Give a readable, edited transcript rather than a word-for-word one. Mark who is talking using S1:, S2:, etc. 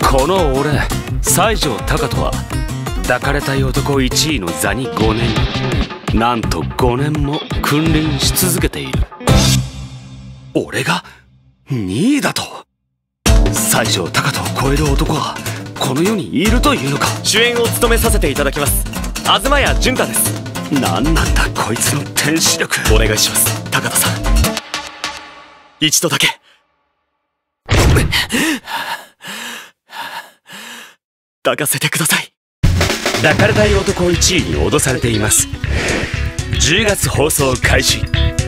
S1: この俺西条隆人は抱かれたい男1位の座に5年、なんと5年も君臨し続けている。俺が2位だと？西条隆人を超える男はこの世にいるというのか。
S2: 主演を務めさせていただきます東谷潤太です。
S1: 何なんだこいつの天使力。
S2: お願いします高田さん、一度だけ抱かせてください。
S1: 抱かれたい男1位に脅されています。10月放送開始。